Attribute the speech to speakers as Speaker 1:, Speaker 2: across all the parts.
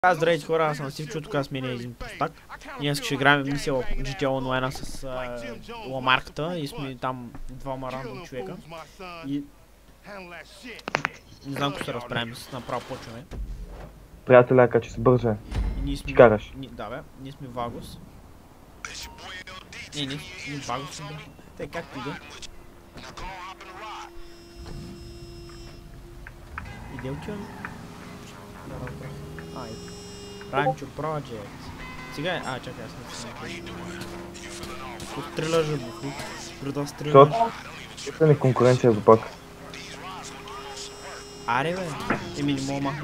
Speaker 1: Здравейте хора, аз съм Стивчо, тук с мен е един простак. Ние ще играем мисия в GTA Online с ламарката и сме там двама рандом човека. И не знам ако се разправим, направо почваме.
Speaker 2: Приятеля, че се бързо
Speaker 1: Ти
Speaker 2: караш.
Speaker 1: Да бе, ние сме Вагос. Не, Вагос сме. Те как ти иде? Иде отиваме? Ето. Ранчо Project. Сега е... чакай, аз не съм. Тук стреляш, буху. Спри да стреляш.
Speaker 2: Защото ни конкуренция за пак.
Speaker 1: Аре бе, не мога махна.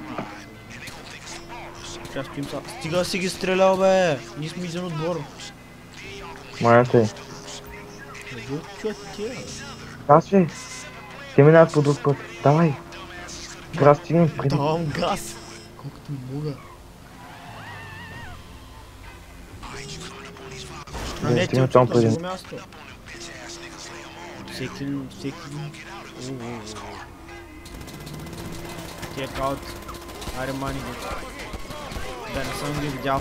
Speaker 1: Сега спим са. Стига си ги стрелял бе! Ние сме един отбор.
Speaker 2: Маята й.
Speaker 1: Чу тя.
Speaker 2: Газ бе! Те минават по друг път. Давай! Трябва да стигнем преди.
Speaker 1: Давам газ! Колкото мога. Не, ти отчут на друго място. Всеки... Тия каут. Аре мани ги. Да, не съм ги видял.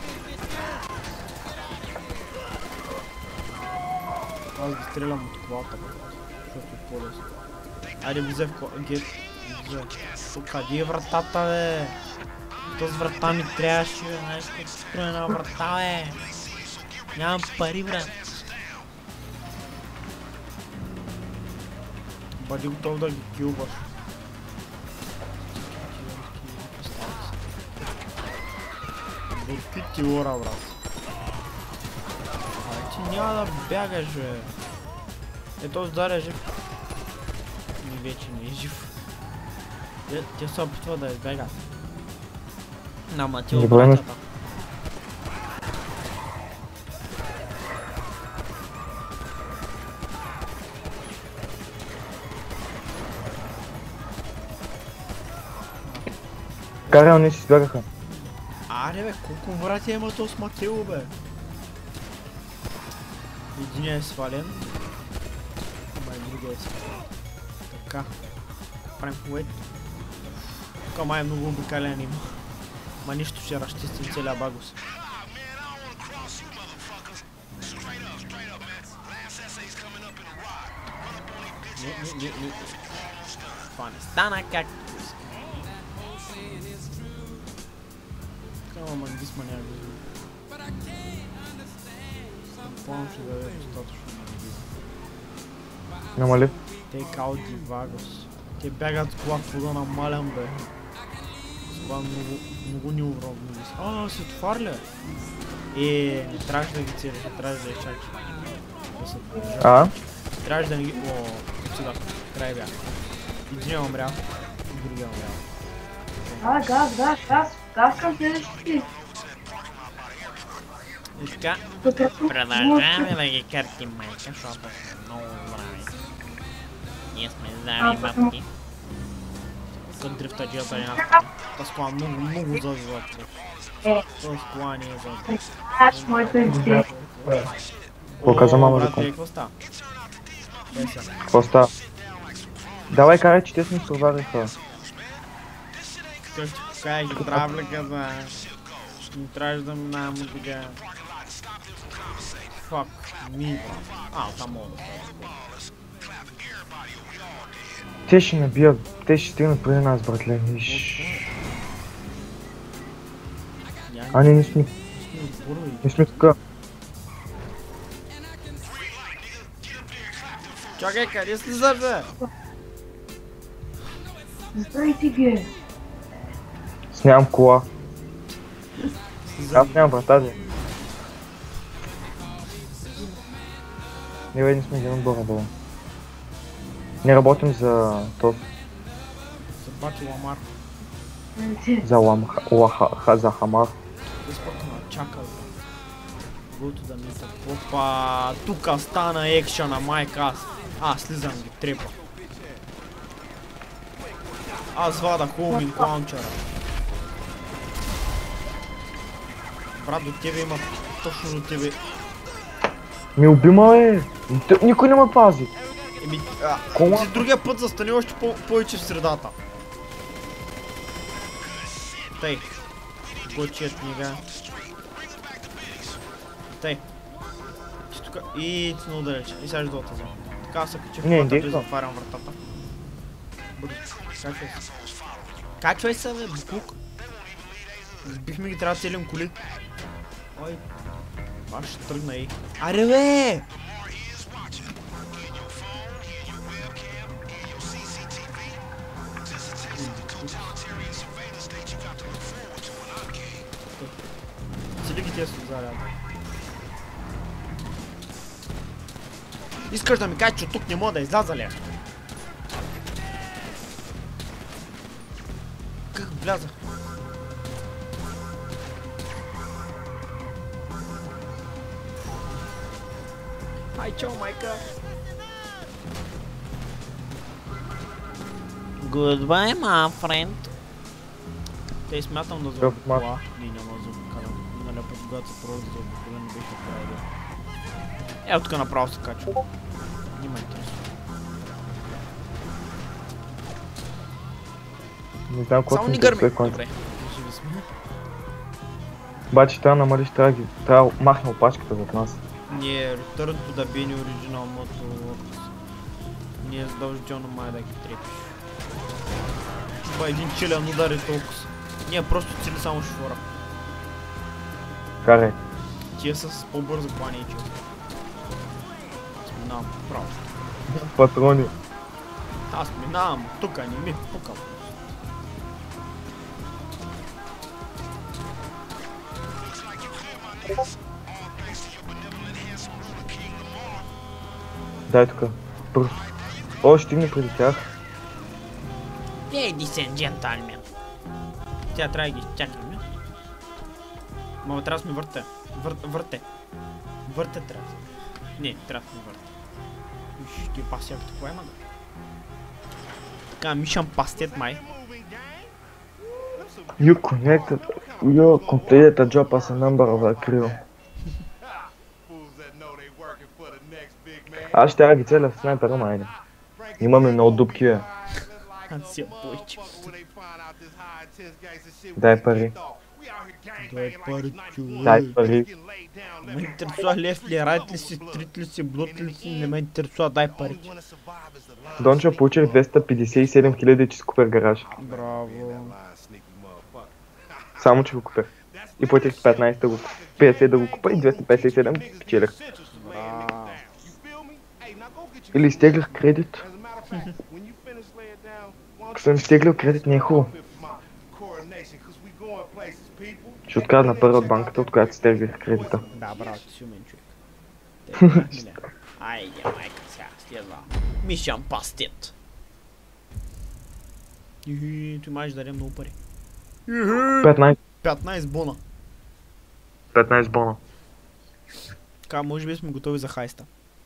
Speaker 1: Аз ги стрелям от колата, защото е по-лесно. Айде влизай в гет. Къде е вратата, бе? Този врата ми трябваше, бе. Знаеш как се строя една врата, бе? Нямам пари, брат. Бъди готов да ги килваш. Бурки ти лора, брат. Ти няма да бягаш, бе. Ето сдаря жив. И вече не е жив. Те се опитва да избегат. Нама ти обратята.
Speaker 2: Карал, не си избягаха.
Speaker 1: Аре бе, колко врати има то с Матео, бе? Единият е свален. Ама и другия е свален. Така. Правим уейт. Тука май е много обикален има. Ма нищо ще разчистим целия багус. Не. Това не стана както иска. Ама мангисма няма вижда. План ще даде достатъчно мангизма.
Speaker 2: Няма ли?
Speaker 1: Take out the Vagos. Те бягат с кола в вода на малям, бе. С кола много неуравновесено. Светофар ли? Не трябваше да ги целиш, не трябваше да ги чакаш. Трябваше да не ги... Сюда, край бях. Единия умрял, другия умрял.
Speaker 3: Газ към следващите.
Speaker 1: И така, продължаваме да ги картим, майка, защото сме много здрави. Ние сме здрави бабки. Тук дрифта джията е нас. Тази кола много зазива. Този кола не е зазива.
Speaker 3: Аз моето идея.
Speaker 2: Какво каза мама за
Speaker 1: ком? Какво става?
Speaker 2: Какво става? Давай карай, че те сме стовариха.
Speaker 1: Той ще покажа гидравлика, бе. Не трябваше да минавам от сега. Fuck me, брат. Там мога да става.
Speaker 2: Те ще набият, те ще стигнат преди нас, братле. Не сме. Не сме тука.
Speaker 1: Чакай, къде слизаш, бе?
Speaker 3: Здравейте ги!
Speaker 2: Нямам кола. Аз нямам врата, бе. Не сме един отбор, бе. Не работим за този.
Speaker 1: За бачи ламар.
Speaker 2: За хамар.
Speaker 1: Изпъкна чакал, бе. Гото да ми са. Опа, тука стана екшена, майка аз. Слизам ги, трепа. Аз вада хоуминг лаунчера. Брат, до тебе има, точно до тебе.
Speaker 2: Ми убима, бе! Никой не ме пази!
Speaker 1: Ти другия път застани още повече в средата. Тъй. кочия книга. Тъй. Ти тука... И ти много далеч. И сега ще да отъзя. Така се качи в
Speaker 2: Не,
Speaker 1: колата и
Speaker 2: директно.
Speaker 1: затварям вратата. Бързо. Качвай се. Качвай се, бе, буклук. Сбихме ги, трябва да целим коли. Ой. Аз ще тръгна и... Аре, бе! Цели ги тия заряда. Искаш да ми кажеш, че от тук не мога да изляза ли? Как влязах? Ай, чао, майка! Goodbye, my friend. Те смятам да заобиколя. Не, няма да заобикалям. Нали, път когато се пробва да заобиколя, не беше добра идея. Ето тук направо се качва. Не ме интересува.
Speaker 2: Не знам какво
Speaker 1: Само
Speaker 2: ми
Speaker 1: ни гърми.
Speaker 2: интересува конца.
Speaker 1: Добре, живи сме.
Speaker 2: Обаче трябва да намалиш, трябва да махна опашката зад нас.
Speaker 1: Ние return to the Benny Original Motorworks. Ние задължително май да ги трепиш. Това един челен удар и толкова. Ние просто цели само шофьора.
Speaker 2: Карай.
Speaker 1: Тия с по-бързо плани и чел. Сминавам право.
Speaker 2: Патрони.
Speaker 1: Аз минавам тука, не ми пукам.
Speaker 2: Дай тук. Бързо. О, ще стигне преди тях.
Speaker 1: Ladies and gentlemen. Тя трябва да ги чакаме. Мама, трябва да сме върте. Върте. Върте трябва. Не, трябва да сме върте. Виж, ти паси ако такова има да. Така, мишам пастет май.
Speaker 2: You connected. You completed a job as a member of the crew. Аз ще ги целя в снайпера, майде. Имаме много дупки, бе.
Speaker 1: Аз си я бойче.
Speaker 2: Дай пари.
Speaker 1: Дай пари, човек.
Speaker 2: Дай пари.
Speaker 1: Ме интересува лев ли, райт ли си, стрит ли си, блот ли си, не ме интересува, дай пари.
Speaker 2: Дончо, получих 257 000, че си купих гараж.
Speaker 1: Браво.
Speaker 2: Само, че го купих. И платих 15 да го 50 да го купа и 257 печелих.
Speaker 1: Браво.
Speaker 2: Или изтеглях кредит. Ако съм изтеглил кредит, не е хубаво. Ще откажа на първа от банката, от която изтеглих кредита.
Speaker 1: Да, браво, ти си умен човек. Айде, майка, сега следва. Мишам пастет. Ихи, той май ще даде много пари.
Speaker 2: 15
Speaker 1: 15 бона.
Speaker 2: 15 бона.
Speaker 1: Така, може би сме готови за хайста.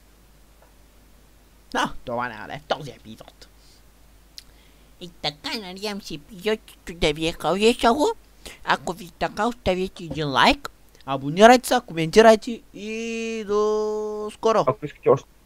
Speaker 1: Но, това няма да е в този епизод. И така, надявам се епизодчето да ви е харесало. Ако ви така, оставете един лайк. Абонирайте се, коментирайте и до скоро.
Speaker 2: Ако искате още